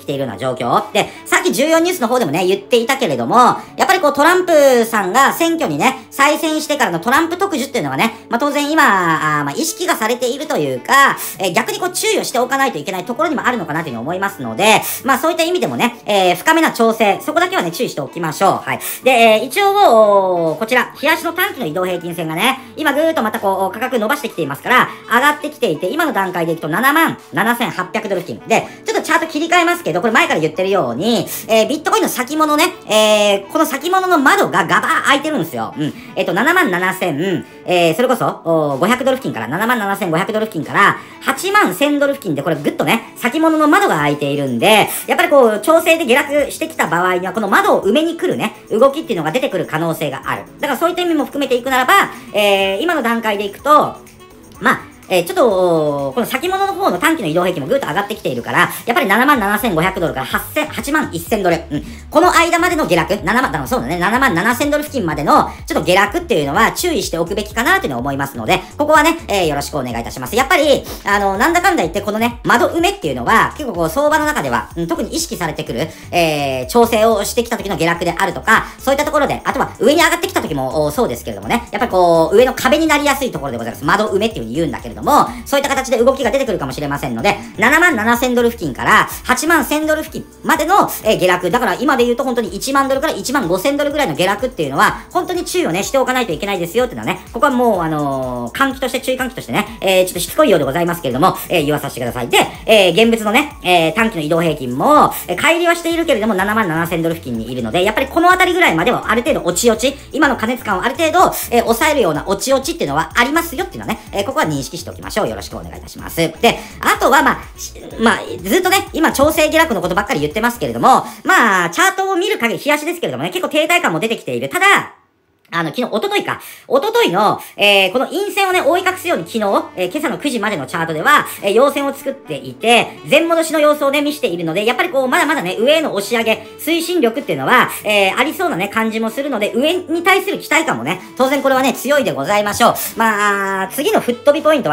状況。で、さっき14ニュースの方でもね、言っていたけれども、やっぱりこうトランプさんが選挙にね、再選してからのトランプ特需っていうのがね、当然今、意識がされているというか、逆にこう注意をしておかないといけないところにもあるのかなというふうに思いますので、そういった意味でもね、深めな調整、そこだけはね、注意しておきましょう。はい。で、一応、こちら、日足の短期の移動平均線がね、今ぐーっとまたこう、価格伸ばしてきていますから、上がってきていて、今の段階でいくと77,800ドル付近。で、ちょっとチャート切り替えますけど、これ前から言ってるように、ビットコインの先物ね、この先物の窓がガバー開いてるんですよ。77,000、それこそ、500ドル付近から、77,500ドル付近から、81,000ドル付近で、これぐっとね、先物の窓が開いているんで、やっぱりこう、調整で下落してきた場合には、この窓を埋めに来るね、動きっていうのが出てくる可能性がある。だからそういった意味も含めていくならば、今の段階でいくと、ちょっと、この先物の方の短期の移動平均もぐーっと上がってきているから、やっぱり77,500ドルから81,000ドル。この間までの下落、そうだね、77,000ドル付近までの、ちょっと下落っていうのは注意しておくべきかなというのを思いますので、ここはね、よろしくお願いいたします。やっぱり、なんだかんだ言ってこのね、窓埋めっていうのは、結構こう、相場の中では、特に意識されてくる、調整をしてきた時の下落であるとか、そういったところで、あとは上に上がってきた時もそうですけれどもね、やっぱりこう、上の壁になりやすいところでございます。窓埋めっていう風に言うんだけれども、そういった形で動きが出てくるかもしれませんので、77,000ドル付近から81,000ドル付近までの、下落。だから今で言うと本当に1万ドルから15,000ドルぐらいの下落っていうのは、本当に注意をね、しておかないといけないですよっていうのはね、ここはもう喚起として、注意喚起としてね、ちょっとしつこいようでございますけれども、言わさせてください。で、現物のね、短期の移動平均も、乖離はしているけれども77,000ドル付近にいるので、やっぱりこのあたりぐらいまではある程度落ち、今の過熱感をある程度、抑えるような落ちっていうのはありますよっていうのはね、ここは認識しておきましょう。よろしくお願いいたします。で、あとはずっとね、今調整下落のことばっかり言ってますけれども、チャートを見る限り、日足ですけれどもね、結構停滞感も出てきている。ただ、昨日、一昨日の、この陰線をね、覆い隠すように昨日、今朝の9時までのチャートでは、陽線を作っていて、全戻しの様子をね、見せているので、やっぱりこう、まだまだね、上への押し上げ、推進力っていうのは、ありそうなね、感じもするので、上に対する期待感もね、当然これはね、強いでございましょう。次の吹っ飛びポイントは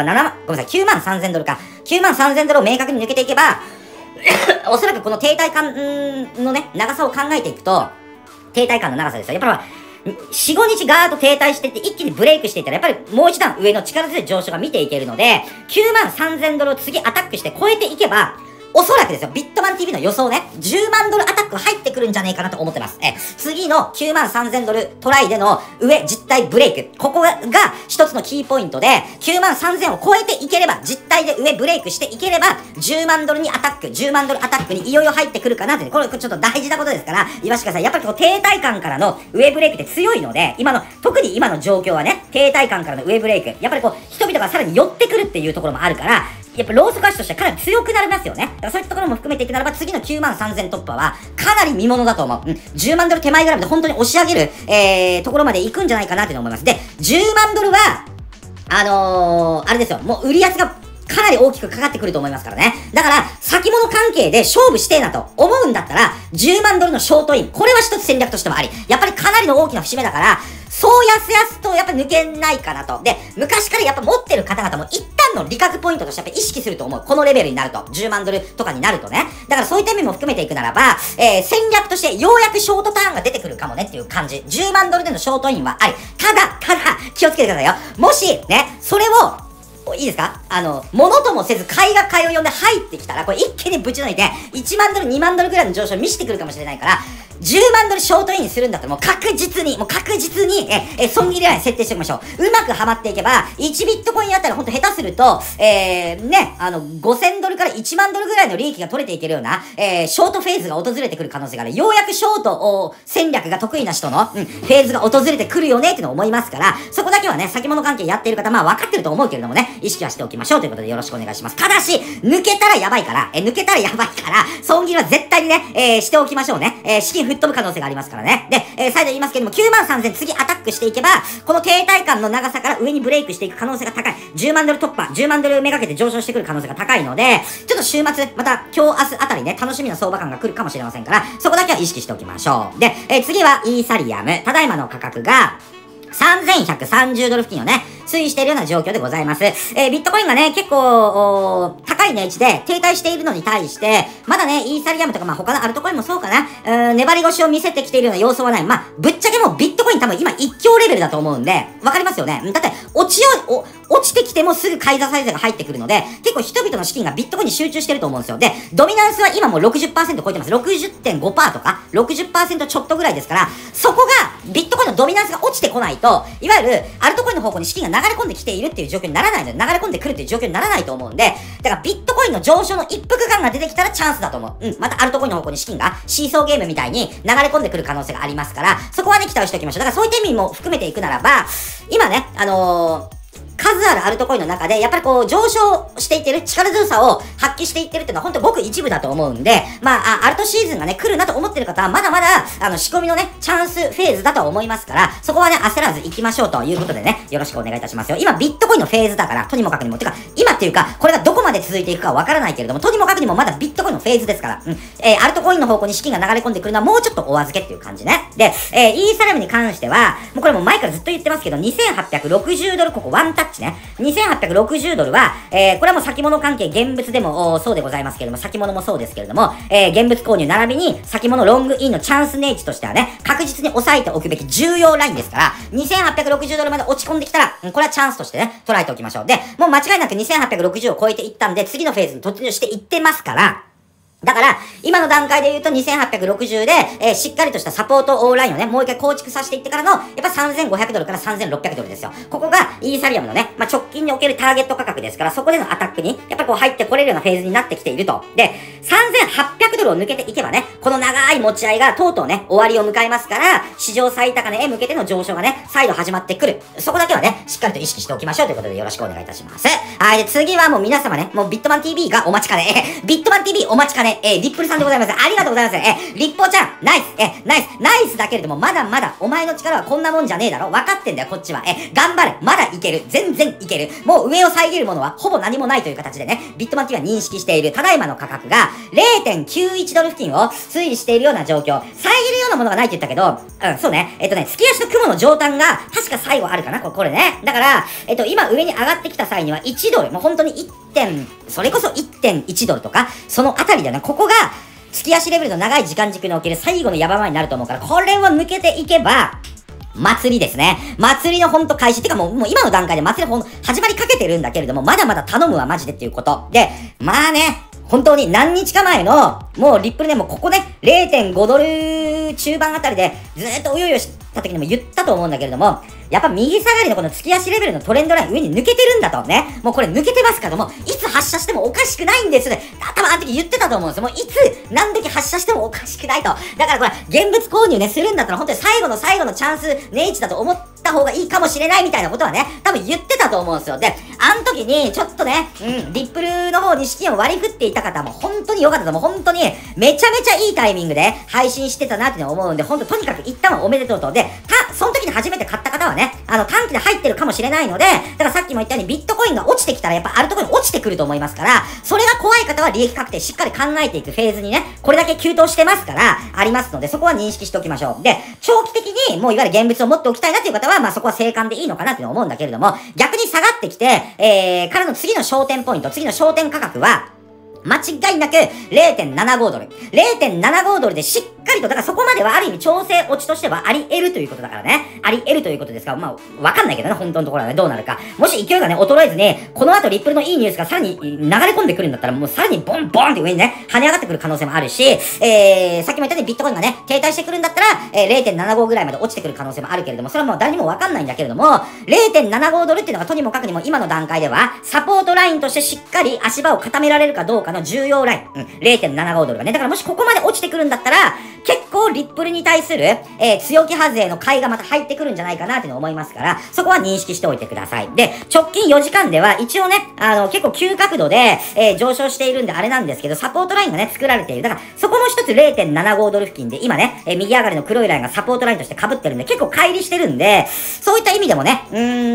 93,000ドルか。93,000ドルを明確に抜けていけば、おそらくこの停滞感のね、長さを考えていくと、停滞感の長さですよ。やっぱり4、5日ガーッと停滞していって一気にブレイクしていったら、やっぱりもう一段上の力強い上昇が見ていけるので、93,000ドルを次アタックして超えていけば、おそらくですよ、ビットマン TV の予想ね、10万ドルアタック入ってくるんじゃねえかなと思ってます。次の93,000ドルトライでの上実体ブレイク。ここが一つのキーポイントで、93,000を超えていければ、実体で上ブレイクしていければ、10万ドルにアタック、10万ドルアタックにいよいよ入ってくるかなって、これちょっと大事なことですから、言わしてください。やっぱりこう停滞感からの上ブレイクって強いので、特に今の状況はね、停滞感からの上ブレイク。やっぱりこう、人々がさらに寄ってくるっていうところもあるから、やっぱローソク足としてかなり強くなりますよね。だからそういったところも含めていくならば、次の93,000突破はかなり見物だと思う。10万ドル手前ぐらいまで本当に押し上げる、ところまで行くんじゃないかなって思います。で、10万ドルは、あれですよ、もう売り圧がかなり大きくかかってくると思いますからね。だから、先物関係で勝負してえなと思うんだったら、10万ドルのショートイン。これは一つ戦略としてもあり。やっぱりかなりの大きな節目だから、そうやすやすとやっぱ抜けないかなと。で、昔からやっぱ持ってる方々も一旦の利確ポイントとしてやっぱ意識すると思う。このレベルになると。10万ドルとかになるとね。だからそういった意味も含めていくならば、戦略としてようやくショートターンが出てくるかもねっていう感じ。10万ドルでのショートインはあり。ただ、気をつけてくださいよ。もし、ね、それを、いいですか？ものともせず買いが買いを呼んで入ってきたら、これ一気にぶち抜いて、1万ドル、2万ドルぐらいの上昇を見せてくるかもしれないから、10万ドルショートインするんだったらもう確実に、損切りライン設定しておきましょう。うまくはまっていけば、1ビットコインあたりほんと下手すると、5000ドルから1万ドルぐらいの利益が取れていけるような、ショートフェーズが訪れてくる可能性がある。ようやくショート戦略が得意な人の、フェーズが訪れてくるよねっていうのを思いますから、そこだけはね、先物関係やっている方、分かってると思うけれどもね、意識はしておきましょうということでよろしくお願いします。ただし、抜けたらやばいから、損切りは絶対にね、しておきましょうね。資金吹っ飛ぶ可能性がありますからね。で、再度言いますけども、93,000次アタックしていけば、この停滞感の長さから上にブレイクしていく可能性が高い。10万ドル突破、10万ドルめがけて上昇してくる可能性が高いので、ちょっと週末、また今日明日あたりね、楽しみな相場感が来るかもしれませんから、そこだけは意識しておきましょう。で、次はイーサリアム。ただいまの価格が、 3130ドル付近をね、推移しているような状況でございます。ビットコインがね、結構、高い値打ちで停滞しているのに対して、まだね、イーサリアムとか、まあ、他のアルトコインもそうかな、粘り腰を見せてきているような要素はない。まあ、ぶっちゃけもうビットコイン多分今一強レベルだと思うんで、わかりますよね。だって、落ちてきてもすぐ買い支えが入ってくるので、結構人々の資金がビットコインに集中してると思うんですよ。で、ドミナンスは今もう 60% 超えてます。60.5% とか、60% ちょっとぐらいですから、そこが、ビットコインのドミナンスが落ちてこないと、いわゆる、アルトコインの方向に資金が流れ込んできているっていう状況にならないので、流れ込んでくるっていう状況にならないと思うんで、だからビットコインの上昇の一服感が出てきたらチャンスだと思う。またアルトコインの方向に資金がシーソーゲームみたいに流れ込んでくる可能性がありますから、そこはね、期待しておきましょう。だからそういった意味も含めていくならば、今ね、数あるアルトコインの中で、やっぱりこう、上昇していってる、力強さを発揮していってるっていうのは、ほんとごく一部だと思うんで、まあ、アルトシーズンがね、来るなと思ってる方は、まだまだ、仕込みのね、チャンスフェーズだとは思いますから、そこはね、焦らず行きましょうということでね、よろしくお願いいたしますよ。今、ビットコインのフェーズだから、とにもかくにも、てか、今っていうか、これがどこまで続いていくかわからないけれども、とにもかくにもまだビットコインのフェーズですから、アルトコインの方向に資金が流れ込んでくるのは、もうちょっとお預けっていう感じね。で、イーサリアムに関しては、もうこれも前からずっと言ってますけど、2860ドル、ここワンタッチね。2860ドルは、これはもう先物関係、現物でもそうでございますけれども、先物もそうですけれども、現物購入並びに先物ロングインのチャンス値値としてはね、確実に抑えておくべき重要ラインですから、2860ドルまで落ち込んできたら、これはチャンスとしてね、捉えておきましょう。で、もう間違いなく2860を超えていったんで、次のフェーズに突入していってますから、だから、今の段階で言うと2860で、しっかりとしたサポートラインをね、もう一回構築させていってからの、やっぱ3500ドルから3600ドルですよ。ここがイーサリアムのね、まあ、直近におけるターゲット価格ですから、そこでのアタックに、やっぱりこう入ってこれるようなフェーズになってきていると。で、3800ドルを抜けていけばね、この長い持ち合いがとうとうね、終わりを迎えますから、史上最高値へ向けての上昇がね、再度始まってくる。そこだけはね、しっかりと意識しておきましょうということでよろしくお願いいたします。はい、で、次はもう皆様ね、もうビットマン TV がお待ちかね、ビットマン TV お待ちかね、リップルさんでございます。ありがとうございます。リッポーちゃん、ナイス、ナイスだけれども、まだまだ、お前の力はこんなもんじゃねえだろ。分かってんだよ、こっちは。頑張れ。まだいける。全然いける。もう上を遮るものは、ほぼ何もないという形でね、ビットマン TV は認識している。ただいまの価格が、0.91 ドル付近を推移しているような状況。遮るようなものがないって言ったけど、そうね。月足と雲の上端が、確か最後あるかな、これね。だから、今上に上がってきた際には、1ドル、もう本当にそれこそ 1.1 ドルとか、そのあたりだよね。ここが、月足レベルの長い時間軸における最後のヤバ場になると思うから、これを抜けていけば、祭りですね。祭りのほんと開始。てかもう今の段階で祭りほんと始まりかけてるんだけれども、まだまだ頼むわ、マジでっていうこと。で、まあね、本当に何日か前の、もうリップルでもここね、0.5 ドル中盤あたりでずーっとおよよした時にも言ったと思うんだけれども、やっぱ右下がりのこの月足レベルのトレンドライン上に抜けてるんだとね。もうこれ抜けてますからもういつ発射してもおかしくないんですね。多分あの時言ってたと思うんですよ。もういつ何時発射してもおかしくないと。だからこれ現物購入ねするんだったら本当に最後の最後のチャンス値位置だと思った方がいいかもしれないみたいなことはね、多分言ってたと思うんですよ。で、あの時にちょっとね、リップルの方に資金を割り振っていた方も本当に良かったと思う。本当にめちゃめちゃいいタイミングで配信してたなって思うんで、本当とにかく一旦はおめでとうと。で、その時に初めて買った方はね、短期で入ってるかもしれないので、だからさっきも言ったようにビットコインが落ちてきたらやっぱアルトコイン落ちてくると思いますから、それが怖い方は利益確定しっかり考えていくフェーズにね、これだけ急騰してますから、ありますので、そこは認識しておきましょう。で、長期的にもういわゆる現物を持っておきたいなという方は、まあそこは静観でいいのかなって思うんだけれども、逆に下がってきて、からの次の焦点ポイント、次の焦点価格は、間違いなく 0.75 ドル。0.75 ドルでしっかりと、だからそこまではある意味調整落ちとしてはあり得るということだからね。あり得るということですから、まあ、わかんないけどね、本当のところはね、どうなるか。もし勢いがね、衰えずに、この後リップルのいいニュースがさらに流れ込んでくるんだったら、もうさらにボンボンって上にね、跳ね上がってくる可能性もあるし、さっきも言ったようにビットコインがね、停滞してくるんだったら、0.75 ぐらいまで落ちてくる可能性もあるけれども、それはもう誰にもわかんないんだけれども、0.75 ドルっていうのがとにもかくにも今の段階では、サポートラインとしてしっかり足場を固められるかどうかの重要ライン。0.75 ドルがね。だからもしここまで落ちてくるんだったら、結構リップルに対する、強気外れの買いがまた入ってくるんじゃないかなっていうのを思いますから、そこは認識しておいてください。で、直近4時間では一応ね、結構急角度で、上昇しているんであれなんですけど、サポートラインがね、作られている。だから、そこも一つ 0.75 ドル付近で、今ね、右上がりの黒いラインがサポートラインとして被ってるんで、結構乖離してるんで、そういった意味でもね、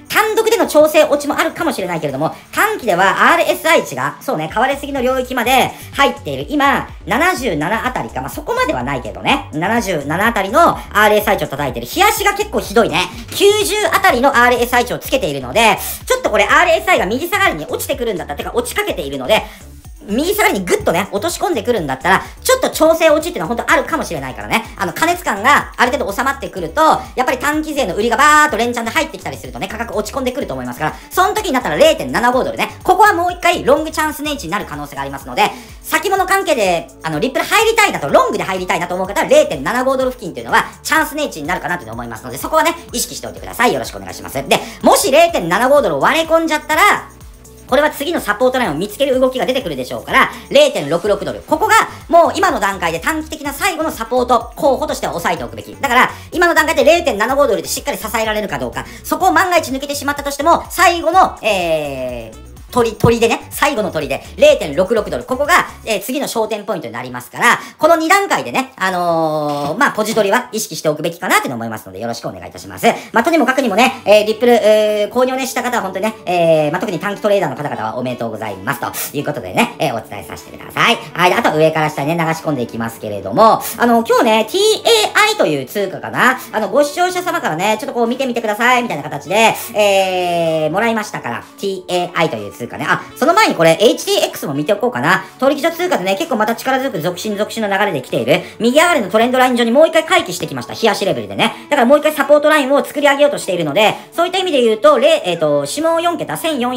単独での調整落ちもあるかもしれないけれども、短期では RSI 値が、そうね、変わりすぎの領域まで入っている。今、77あたりか。まあ、そこまではないけどね。77あたりの RSI 値を叩いてる。冷やしが結構ひどいね。90あたりの RSI 値をつけているので、ちょっとこれ RSI が右下がりに落ちてくるんだったら、てか落ちかけているので、右下がりにグッとね、落とし込んでくるんだったら、ちょっと調整落ちっていうのは本当あるかもしれないからね。過熱感がある程度収まってくると、やっぱり短期勢の売りがバーっと連チャンで入ってきたりするとね、価格落ち込んでくると思いますから、その時になったら 0.75 ドルね。ここはもう一回ロングチャンス値位置になる可能性がありますので、先物関係で、リップル入りたいなと、ロングで入りたいなと思う方は 0.75 ドル付近っていうのは、チャンス値位置になるかなと思いますので、そこはね、意識しておいてください。よろしくお願いします。で、もし 0.75 ドルを割れ込んじゃったら、これは次のサポートラインを見つける動きが出てくるでしょうから、0.66 ドル。ここが、もう今の段階で短期的な最後のサポート候補としては押さえておくべき。だから、今の段階で 0.75 ドルでしっかり支えられるかどうか、そこを万が一抜けてしまったとしても、最後の、鳥でね、最後の鳥で 0.66 ドル。ここが、次の焦点ポイントになりますから、この2段階でね、ポジ取りは意識しておくべきかなって思いますので、よろしくお願いいたします。とにもかくにもね、リップル、購入をね、した方は本当にね、特に短期トレーダーの方々はおめでとうございますということでね、お伝えさせてください。はい、あと上から下にね、流し込んでいきますけれども、今日ね、TAI という通貨かな、ご視聴者様からね、ちょっとこう見てみてください、みたいな形で、もらいましたから、TAI という通貨ね。その前にこれ HTX も見ておこうかな。取引所通貨でね、結構また力強く続伸の流れで来ている。右上がりのトレンドライン上にもう一回回帰してきました。冷やしレベルでね。だからもう一回サポートラインを作り上げようとしているので、そういった意味で言うと、下4桁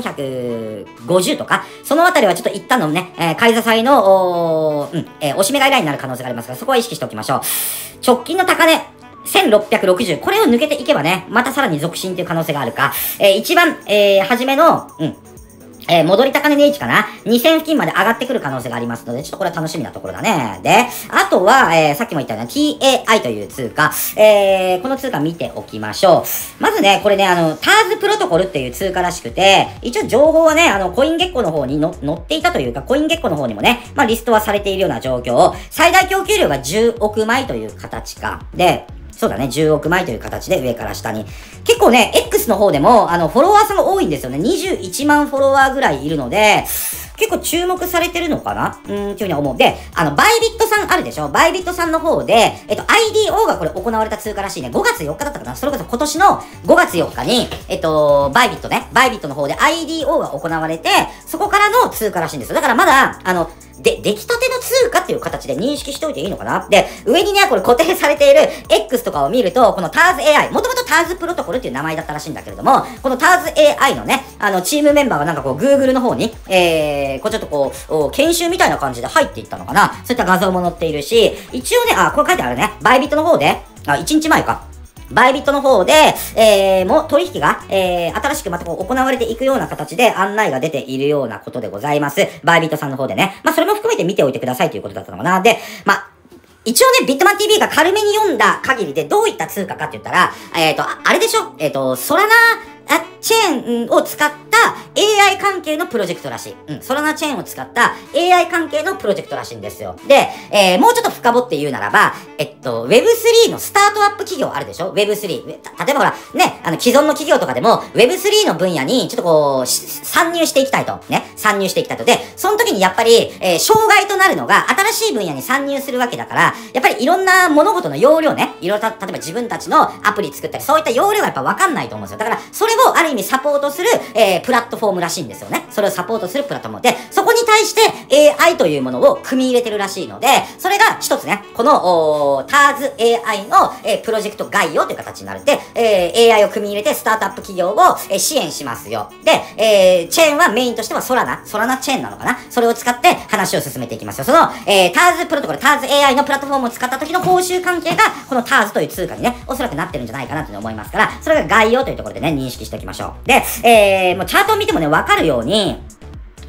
1450とか、そのあたりはちょっと一旦のね、買い支えの、おしめ買いラインになる可能性がありますから、そこは意識しておきましょう。直近の高値。1660。これを抜けていけばね、またさらに続伸という可能性があるか。一番、初めの、戻り高値値位置かな ?2000 付近まで上がってくる可能性がありますので、ちょっとこれは楽しみなところだね。で、あとは、さっきも言ったような TAI という通貨、この通貨見ておきましょう。まずね、これね、TARS プロトコルっていう通貨らしくて、一応情報はね、コインゲッコの方に載っていたというか、コインゲッコの方にもね、リストはされているような状況。最大供給量が10億枚という形か。で、そうだね、10億枚という形で上から下に。結構ね、X の方でも、フォロワーさんが多いんですよね。21万フォロワーぐらいいるので、結構注目されてるのかなっていうふうに思う。で、バイビットさんあるでしょバイビットさんの方で、IDO がこれ行われた通貨らしいね。5月4日だったかなそれこそ今年の5月4日に、バイビットね。バイビットの方で IDO が行われて、そこからの通貨らしいんですよ。だからまだ、出来たての通貨っていう形で認識しておいていいのかなで、上にね、これ固定されている X とかを見ると、この TARS AI、もともと TARS プロトコルっていう名前だったらしいんだけれども、この TARS AI のね、チームメンバーがなんかこう Google の方に、こうちょっとこう、研修みたいな感じで入っていったのかなそういった画像も載っているし、一応ね、これ書いてあるね、バイビットの方で、1日前か。バイビットの方で、もう取引が、新しくまたこう行われていくような形で案内が出ているようなことでございます。バイビットさんの方でね。それも含めて見ておいてくださいということだったのかな。で、一応ね、ビットマン TV が軽めに読んだ限りでどういった通貨かって言ったら、あれでしょソラナチェーンを使った AI 関係のプロジェクトらしい。ソラナチェーンを使った AI 関係のプロジェクトらしいんですよ。で、もうちょっと深掘って言うならば、Web3 のスタートアップ企業あるでしょ ?Web3。例えばほら、ね、既存の企業とかでも Web3 の分野にちょっとこう、参入していきたいと。ね、参入していきたいと。で、その時にやっぱり、障害となるのが、新しい分野に参入するわけだから、やっぱりいろんな物事の容量ね、例えば自分たちのアプリ作ったり、そういった容量がやっぱ分かんないと思うんですよ。だから、それをある意味サポートする、プラットフォームらしいんですよね。それをサポートするプラットフォームで、そこに対して AI というものを組み入れてるらしいので、それが一つね、このTARS AI の、プロジェクト概要という形になるんで、AI を組み入れてスタートアップ企業を、支援しますよ。で、チェーンはメインとしてはソラナチェーンなのかなそれを使って話を進めていきますよ。その、TARS プロトコル、TARS AI のプラットフォームを使った時の報酬関係が、この TARS という通貨にね、おそらくなってるんじゃないかなと思いますから、それが概要というところでね、認識しておきましょう。で、もうチャートを見てもね、わかるように、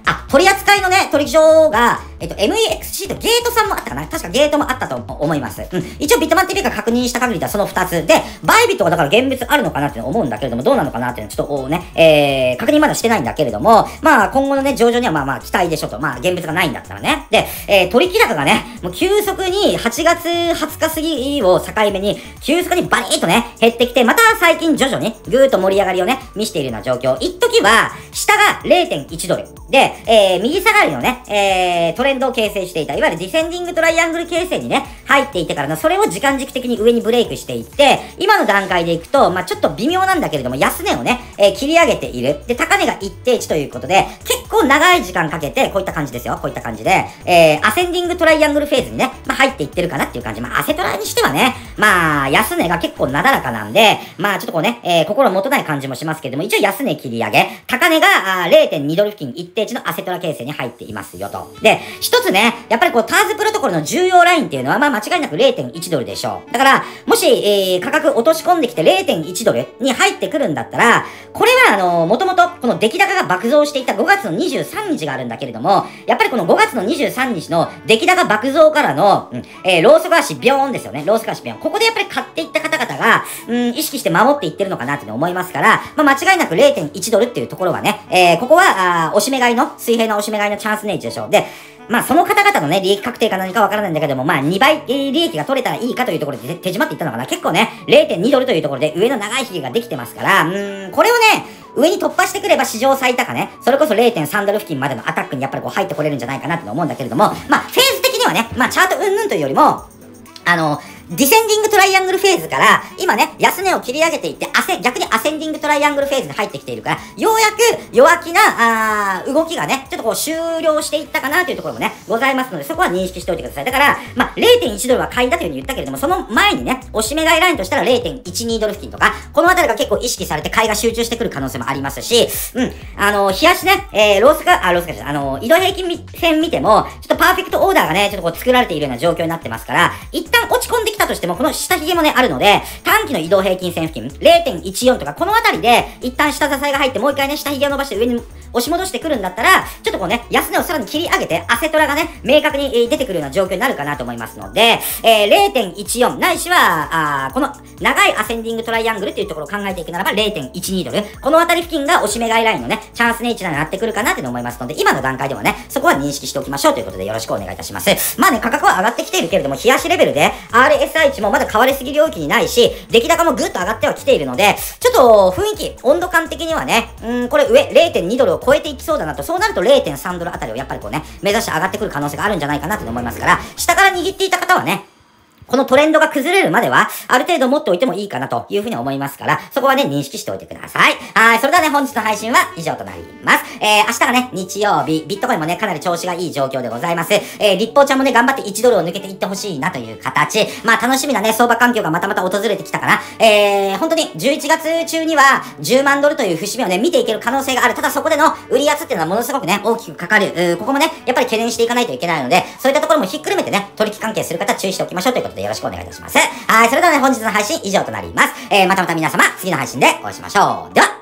取り扱いのね、取引所が、MEXC とゲートさんもあったかな。確かゲートもあったと思います。一応ビットマン TV が確認した限りではその2つで、バイビットがだから現物あるのかなって思うんだけれども、どうなのかなっていうのはちょっとね、確認まだしてないんだけれども、まあ今後のね、上場にはまあ期待でしょと。まあ現物がないんだったらね。で、取引高がね、もう急速に8月20日過ぎを境目に、急速にバリーっとね、減ってきて、また最近徐々にぐーっと盛り上がりをね、見せているような状況。一時は、下が 0.1 ドル。で、右下がりのね、トレンドを形成していた、いわゆるディセンディングトライアングル形成にね、入っていてからの、それを時間軸的に上にブレイクしていって、今の段階でいくと、まあちょっと微妙なんだけれども、安値をね、切り上げている。で、高値が一定値ということで、結構長い時間かけて、こういった感じですよ。こういった感じで、アセンディングトライアングルフェーズにね、まあ入っていってるかなっていう感じ。まあアセトラにしてはね、まあ安値が結構なだらかなんで、まあちょっとこうね、心もとない感じもしますけれども、一応安値切り上げ、高値が0.2 ドル付近一定値のアセトラ形成に入っていますよと。で、一つね、やっぱりこうターズプロトコルの重要ラインっていうのは、まあ間違いなく 0.1 ドルでしょう。だから、もし、価格落とし込んできて 0.1 ドルに入ってくるんだったら、これはもともとこの出来高が爆増していた5月の23日があるんだけれども、やっぱりこの5月の23日の出来高爆増からの、ローソク足ビョーンですよね。ローソク足ビョーン。ここでやっぱり買っていった方々が、意識して守っていってるのかなって思いますから、まあ間違いなく 0.1 ドルっていうところはね、ここは、押し目買いの、水平な押し目買いのチャンス値値でしょう。で、まあその方々のね、利益確定か何かわからないんだけども、まあ2倍、利益が取れたらいいかというところで手締まっていったのかな。結構ね、0.2 ドルというところで上の長い引きができてますから、これをね、上に突破してくれば史上最高値、それこそ 0.3 ドル付近までのアタックにやっぱりこう入ってこれるんじゃないかなって思うんだけれども、まあフェーズ的にはね、まあチャートうんぬんというよりも、ディセンディングトライアングルフェーズから、今ね、安値を切り上げていって、逆にアセンディングトライアングルフェーズに入ってきているから、ようやく弱気な、動きがね、ちょっとこう終了していったかなというところもね、ございますので、そこは認識しておいてください。だから、まあ、0.1 ドルは買いだというふうに言ったけれども、その前にね、押し目買いラインとしたら 0.12 ドル付近とか、このあたりが結構意識されて買いが集中してくる可能性もありますし、冷やしね、移動平均線見ても、ちょっとパーフェクトオーダーがね、ちょっとこう作られているような状況になってますから、一旦落ち込んできたとしても、この下髭もね、あるので、短期の移動平均線付近、0.14 とか、このあたりで、一旦下支えが入って、もう一回ね、下髭を伸ばして上に押し戻してくるんだったら、ちょっとこうね、安値をさらに切り上げて、アセトラがね、明確に出てくるような状況になるかなと思いますので、0.14 ないしは、この長いアセンディングトライアングルっていうところを考えていくならば、0.12 ドル。このあたり付近が押し目買いラインのね、チャンスネイチャーになってくるかなって思いますので、今の段階ではね、そこは認識しておきましょうということでよろしくお願いいたします。まあね、価格は上がってきているけれども、冷やしレベルで、RSI 値もまだ変わりすぎ領域にないし、出来高もぐっと上がってはきているので、ちょっと雰囲気、温度感的にはね、これ上、0.2 ドルを超えていきそうだなと、そうなると 0.3 ドルあたりをやっぱりこうね、目指して上がってくる可能性があるんじゃないかなと思いますから、下から握っていた方はね、このトレンドが崩れるまでは、ある程度持っておいてもいいかなというふうに思いますから、そこはね、認識しておいてください。はい、それではね、本日の配信は以上となります。明日がね、日曜日、ビットコインもね、かなり調子がいい状況でございます。立邦ちゃんもね、頑張って1ドルを抜けていってほしいなという形。まあ、楽しみなね、相場環境がまた訪れてきたかな。本当に11月中には10万ドルという節目をね、見ていける可能性がある。ただそこでの売り圧っていうのはものすごくね、大きくかかる。ここもね、やっぱり懸念していかないといけないので、そういったところもひっくるめてね、取引関係する方注意しておきましょうということでよろしくお願いいたします。はい、それではね、本日の配信以上となります。また皆様、次の配信でお会いしましょう。では、